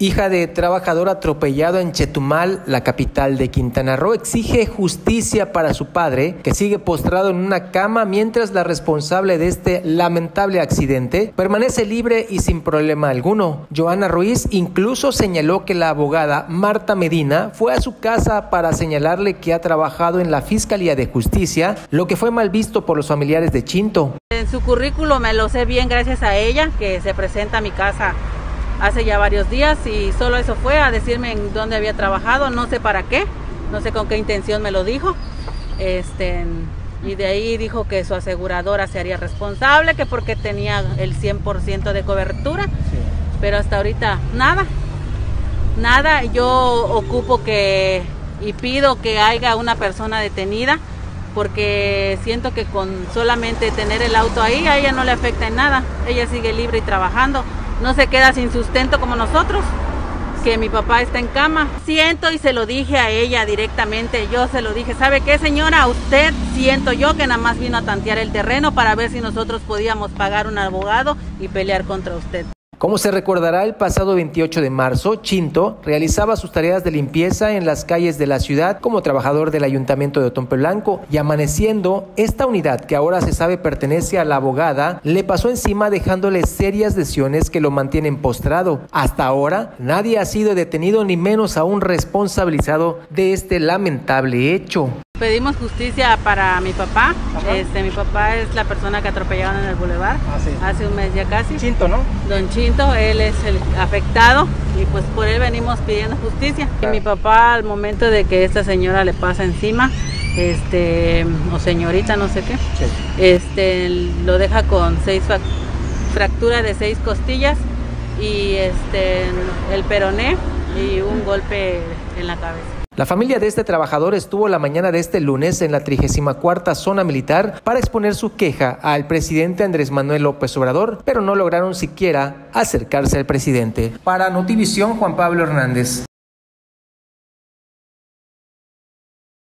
Hija de trabajador atropellado en Chetumal, la capital de Quintana Roo, exige justicia para su padre, que sigue postrado en una cama mientras la responsable de este lamentable accidente permanece libre y sin problema alguno. Joana Ruiz incluso señaló que la abogada Marta Medina fue a su casa para señalarle que ha trabajado en la Fiscalía de Justicia, lo que fue mal visto por los familiares de Chinto. En su currículo me lo sé bien gracias a ella, que se presenta a mi casa hace ya varios días y solo eso fue a decirme en dónde había trabajado, no sé para qué, no sé con qué intención me lo dijo, y de ahí dijo que su aseguradora se haría responsable, que porque tenía el 100% de cobertura, sí. Pero hasta ahorita nada, yo ocupo que y pido que haya una persona detenida, porque siento que con solamente tener el auto ahí a ella no le afecta en nada, ella sigue libre y trabajando. No se queda sin sustento como nosotros, que mi papá está en cama. Siento y se lo dije a ella directamente, yo se lo dije, ¿sabe qué, señora? Usted siento yo que nada más vino a tantear el terreno para ver si nosotros podíamos pagar un abogado y pelear contra usted. Como se recordará, el pasado 28 de marzo, Chinto realizaba sus tareas de limpieza en las calles de la ciudad como trabajador del Ayuntamiento de Otompe Blanco y amaneciendo, esta unidad, que ahora se sabe pertenece a la abogada, le pasó encima dejándole serias lesiones que lo mantienen postrado. Hasta ahora, nadie ha sido detenido ni menos aún responsabilizado de este lamentable hecho. Pedimos justicia para mi papá. Mi papá es la persona que atropellaron en el bulevar hace un mes ya casi. Chinto, ¿no? Don Chinto, él es el afectado y pues por él venimos pidiendo justicia. Y mi papá, al momento de que esta señora le pasa encima, o señorita, no sé qué, lo deja con fractura de 6 costillas y el peroné y un golpe en la cabeza. La familia de este trabajador estuvo la mañana de este lunes en la 34ª Zona Militar para exponer su queja al presidente Andrés Manuel López Obrador, pero no lograron siquiera acercarse al presidente. Para Notivisión, Juan Pablo Hernández.